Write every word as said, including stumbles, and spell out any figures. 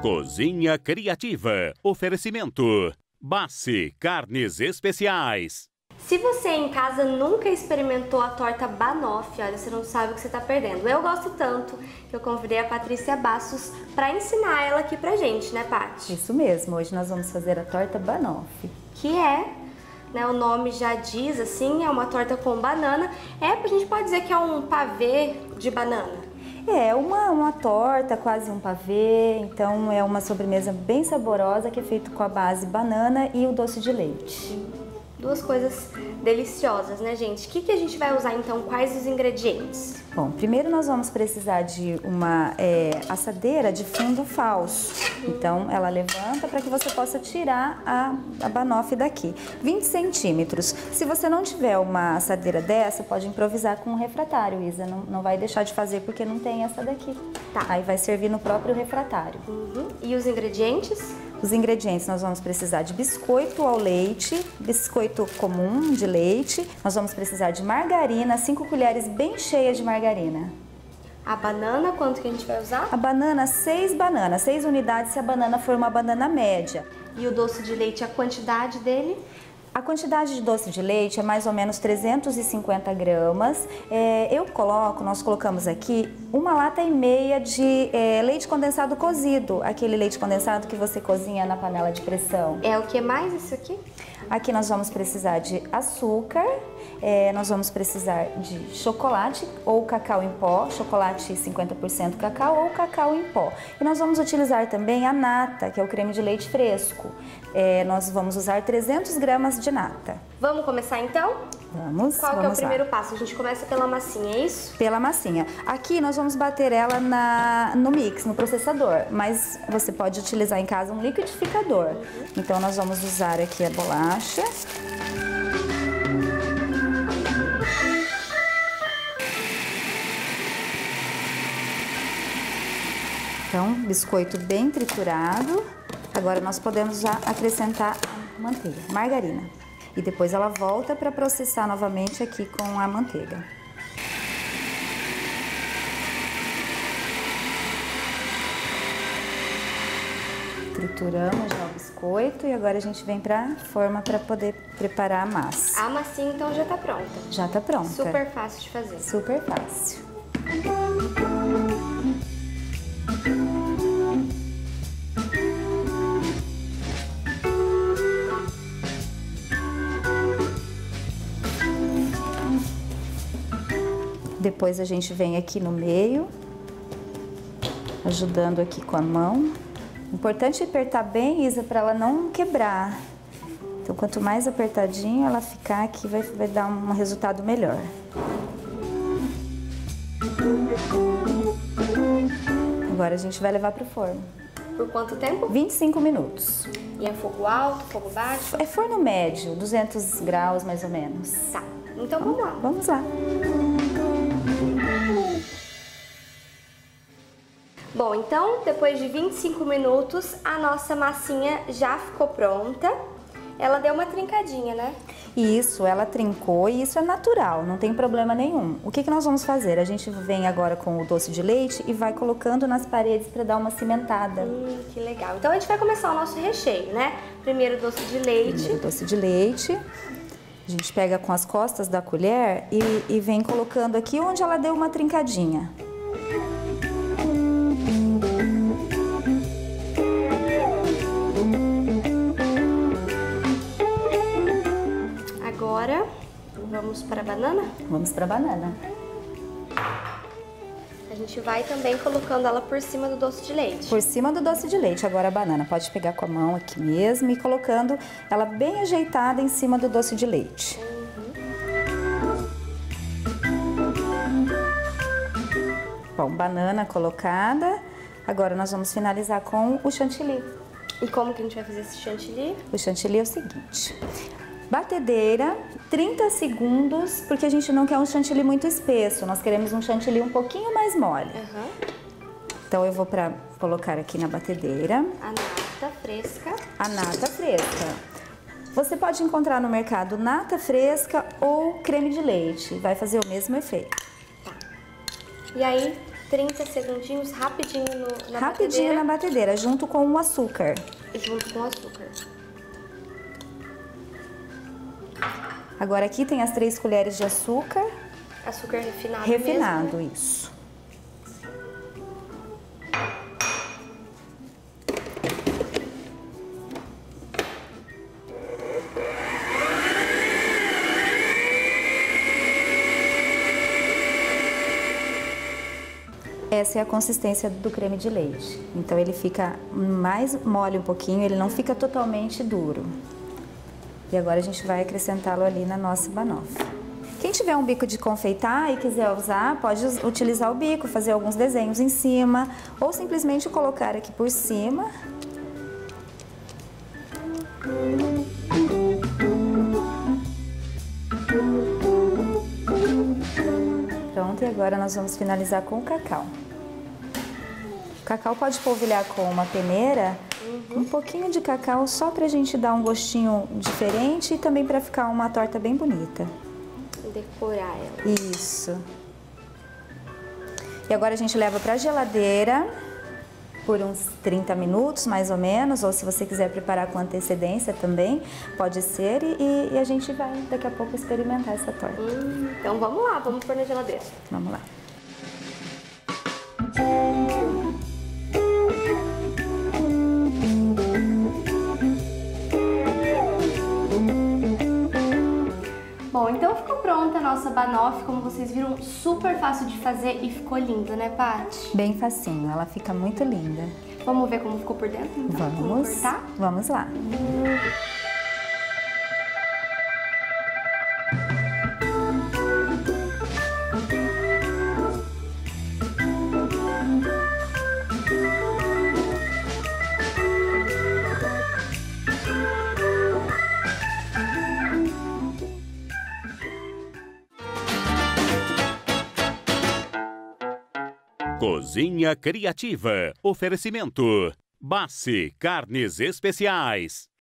Cozinha Criativa. Oferecimento. Bassi Carnes Especiais. Se você em casa nunca experimentou a torta banoffee, olha, você não sabe o que você está perdendo. Eu gosto tanto que eu convidei a Patrícia Bastos para ensinar ela aqui pra gente, né, Paty? Isso mesmo, hoje nós vamos fazer a torta banoffee. Que é, né, o nome já diz assim, é uma torta com banana. É, a gente pode dizer que é um pavê de banana. É, uma, uma torta, quase um pavê, então é uma sobremesa bem saborosa que é feita com a base banana e o doce de leite. Duas coisas deliciosas, né, gente? O que, que a gente vai usar, então? Quais os ingredientes? Bom, primeiro nós vamos precisar de uma é, assadeira de fundo falso. Então, ela levanta para que você possa tirar a, a banoffee daqui. vinte centímetros. Se você não tiver uma assadeira dessa, pode improvisar com um refratário, Isa. Não, não vai deixar de fazer porque não tem essa daqui. Tá. Aí vai servir no próprio refratário. Uhum. E os ingredientes? Os ingredientes, nós vamos precisar de biscoito ao leite, biscoito comum de leite, nós vamos precisar de margarina, cinco colheres bem cheias de margarina. A banana, quanto que a gente vai usar? A banana, seis bananas, seis unidades se a banana for uma banana média. E o doce de leite, a quantidade dele? A quantidade de doce de leite é mais ou menos trezentos e cinquenta gramas. É, eu coloco, nós colocamos aqui uma lata e meia de é, leite condensado cozido, aquele leite condensado que você cozinha na panela de pressão. É o que mais isso aqui? Aqui nós vamos precisar de açúcar, é, nós vamos precisar de chocolate ou cacau em pó, chocolate cinquenta por cento cacau ou cacau em pó. E nós vamos utilizar também a nata, que é o creme de leite fresco. É, nós vamos usar trezentos gramas de nata. Vamos começar então? Vamos. Qual vamos que é o primeiro lá. passo? A gente começa pela massinha, é isso? Pela massinha. Aqui nós vamos bater ela na, no mix, no processador, mas você pode utilizar em casa um liquidificador. Uhum. Então nós vamos usar aqui a bolacha. Então, biscoito bem triturado. Agora nós podemos já acrescentar a manteiga, margarina. E depois ela volta para processar novamente aqui com a manteiga. Trituramos já o biscoito e agora a gente vem para a forma para poder preparar a massa. A massinha então já tá pronta. Já tá pronta. Super fácil de fazer. Super fácil. Depois a gente vem aqui no meio, ajudando aqui com a mão. Importante apertar bem, Isa, para ela não quebrar. Então, quanto mais apertadinho ela ficar aqui, vai, vai dar um resultado melhor. Agora a gente vai levar para o forno. Por quanto tempo? vinte e cinco minutos. E é fogo alto, fogo baixo? É forno médio, duzentos graus mais ou menos. Tá, então vamos lá. Vamos lá. Bom, então, depois de vinte e cinco minutos, a nossa massinha já ficou pronta. Ela deu uma trincadinha, né? Isso, ela trincou e isso é natural, não tem problema nenhum. O que que nós vamos fazer? A gente vem agora com o doce de leite e vai colocando nas paredes para dar uma cimentada. Hum, que legal. Então a gente vai começar o nosso recheio, né? Primeiro doce de leite. Primeiro doce de leite. A gente pega com as costas da colher e, e vem colocando aqui onde ela deu uma trincadinha. Agora, vamos para a banana? Vamos para a banana. A gente vai também colocando ela por cima do doce de leite. Por cima do doce de leite. Agora a banana pode pegar com a mão aqui mesmo e colocando ela bem ajeitada em cima do doce de leite. Uhum. Bom, banana colocada. Agora nós vamos finalizar com o chantilly. E como que a gente vai fazer esse chantilly? O chantilly é o seguinte: batedeira, trinta segundos, porque a gente não quer um chantilly muito espesso, nós queremos um chantilly um pouquinho mais mole. Uhum. Então eu vou pra colocar aqui na batedeira. A nata fresca. A nata fresca. Você pode encontrar no mercado nata fresca ou creme de leite, vai fazer o mesmo efeito. Tá. E aí, trinta segundinhos, rapidinho no, na Rapidinho batedeira. na batedeira, junto com o açúcar. Junto com o açúcar. Agora aqui tem as três colheres de açúcar. Açúcar refinado Refinado, mesmo, né? isso. Essa é a consistência do creme de leite. Então ele fica mais mole um pouquinho, ele não fica totalmente duro. E agora a gente vai acrescentá-lo ali na nossa banoffee. Quem tiver um bico de confeitar e quiser usar, pode utilizar o bico, fazer alguns desenhos em cima, ou simplesmente colocar aqui por cima. Pronto, e agora nós vamos finalizar com o cacau. O cacau pode polvilhar com uma peneira, uhum. um pouquinho de cacau só pra gente dar um gostinho diferente e também pra ficar uma torta bem bonita. Decorar ela. Isso. E agora a gente leva pra geladeira por uns trinta minutos, mais ou menos, ou se você quiser preparar com antecedência também, pode ser, e, e a gente vai daqui a pouco experimentar essa torta. Hum, então vamos lá, vamos pôr na geladeira. Vamos lá. Bom, então ficou pronta a nossa banoffee, como vocês viram, super fácil de fazer e ficou linda, né, Paty? Bem facinho, ela fica muito linda. Vamos ver como ficou por dentro, então? Vamos, Vamos cortar? Vamos lá. Cozinha Criativa. Oferecimento. Bassi Carnes Especiais.